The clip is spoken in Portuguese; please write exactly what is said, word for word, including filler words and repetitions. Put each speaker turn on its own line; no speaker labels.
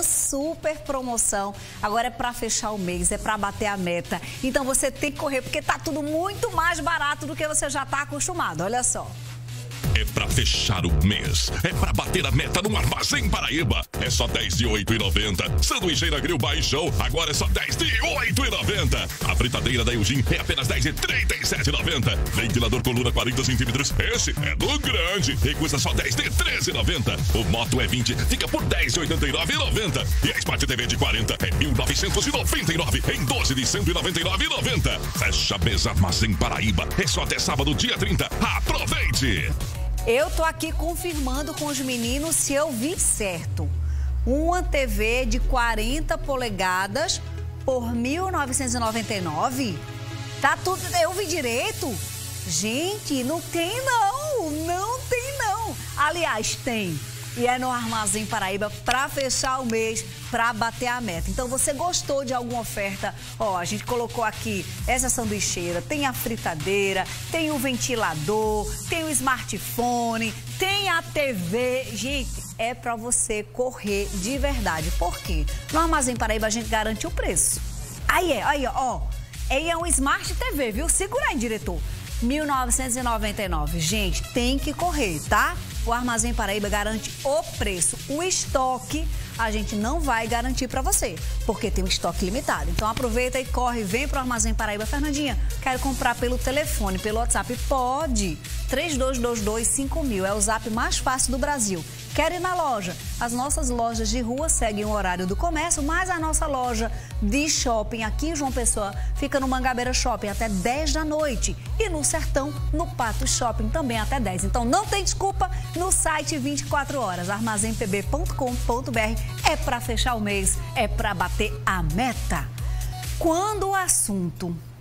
super promoção. Agora é para fechar o mês, é para bater a meta. Então você tem que correr, porque tá tudo muito mais barato do que você já tá acostumado. Olha só.
É pra fechar o mês. É pra bater a meta no Armazém Paraíba. É só dez de oito e noventa. Sanduicheira Grill Baixão, agora é só dez de oito e noventa. A fritadeira da Eugene é apenas dez de trinta e sete e noventa. Ventilador coluna quarenta centímetros, esse é do grande. E custa só dez de treze e noventa. O Moto E vinte fica por dez de oitenta e nove e noventa. E a Smart T V de quarenta é mil novecentos e noventa e nove em doze de cento e noventa e nove e noventa. Fecha mês Armazém Paraíba. É só até sábado, dia trinta. Aproveite!
Eu tô aqui confirmando com os meninos se eu vi certo. Uma T V de quarenta polegadas por mil novecentos e noventa e nove? Tá tudo... Eu vi direito? Gente, não tem não, não tem não. Aliás, tem. E é no Armazém Paraíba para fechar o mês, para bater a meta. Então, você gostou de alguma oferta? Ó, a gente colocou aqui essa sanduicheira, tem a fritadeira, tem o ventilador, tem o smartphone, tem a T V. Gente, é para você correr de verdade. Por quê? No Armazém Paraíba a gente garante o preço. Aí é, aí ó, aí é um Smart T V, viu? Segura aí, diretor. mil novecentos e noventa e nove. Gente, tem que correr, tá? O Armazém Paraíba garante o preço. O estoque a gente não vai garantir para você, porque tem um estoque limitado. Então aproveita e corre, vem pro Armazém Paraíba. Fernandinha, quero comprar pelo telefone, pelo WhatsApp. Pode. três dois dois dois cinco mil é o zap mais fácil do Brasil. Quer ir na loja? As nossas lojas de rua seguem o horário do comércio, mas a nossa loja de shopping aqui em João Pessoa fica no Mangabeira Shopping até dez da noite. E no Sertão, no Pato Shopping também até dez. Então não tem desculpa, no site vinte e quatro horas, armazém p b ponto com ponto b r. É para fechar o mês, é para bater a meta. Quando o assunto